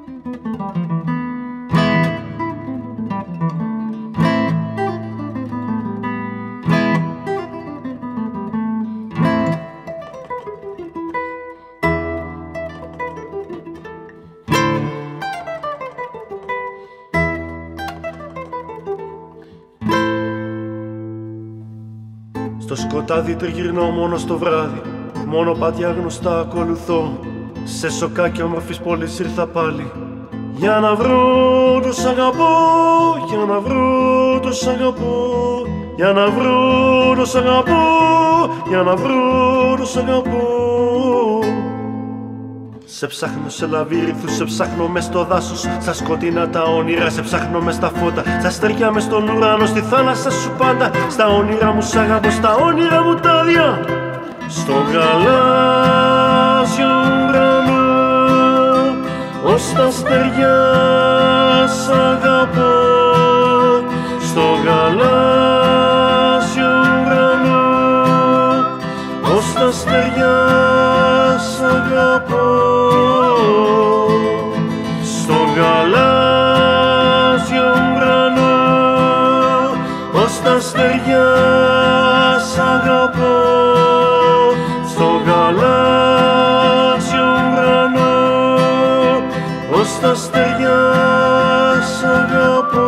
Στο σκοτάδι τριγυρνώ μόνο στο βράδυ, μόνο πάτια γνωστά ακολουθώ. Σε σοκάκια όμορφης πόλης ήρθα πάλι, για να βρω το σ' αγαπώ, για να βρω το σ' αγαπώ, για να βρω το σ' αγαπώ, για να βρω το σ' αγαπώ. Σε ψάχνω σε λαβύρινθους, σε ψάχνω μες στο δάσος, στα σκοτεινά τα όνειρα, σε ψάχνω μες στα φώτα, στα αστέρια μες στον ουρανό, στη θάλασσα σου πάντα. Στα όνειρα μου σ' αγαπώ, στα όνειρα μου τα άδεια, στο γαλάζιο ουρανό, ως τα αστέρια σ' αγαπώ, στο γαλάζιο ουρανό, ως τα αστέρια σ' αγαπώ. Στο γαλάζιο ουρανό, ως τα αστέρια σ' αγαπώ, στο γαλάζιο ουρανό, ως τα αστέρια σ' αγαπώ.